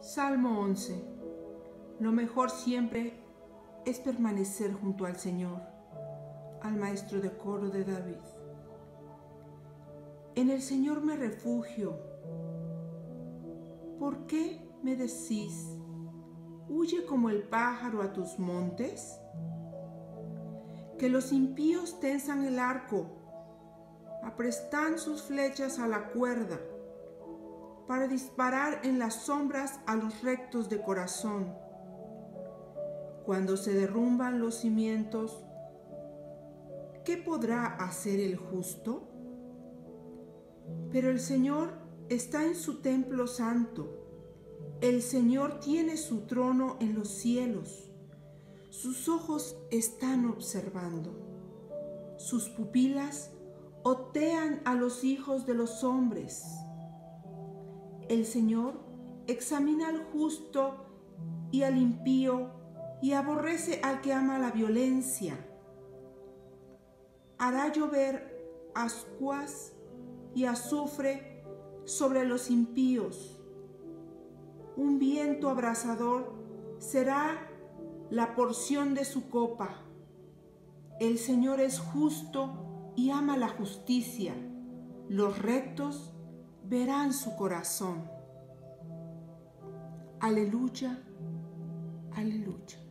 Salmo 11. Lo mejor siempre es permanecer junto al Señor, al maestro de coro de David. En el Señor me refugio. ¿Por qué me decís, huye como el pájaro a tus montes? Que los impíos tensan el arco, aprestan sus flechas a la cuerda, para disparar en las sombras a los rectos de corazón. Cuando se derrumban los cimientos, ¿qué podrá hacer el justo? Pero el Señor está en su templo santo. El Señor tiene su trono en los cielos. Sus ojos están observando. Sus pupilas otean a los hijos de los hombres. El Señor examina al justo y al impío y aborrece al que ama la violencia. Hará llover ascuas y azufre sobre los impíos. Un viento abrasador será la porción de su copa. El Señor es justo y ama la justicia. Los rectos verán su corazón. Aleluya, aleluya.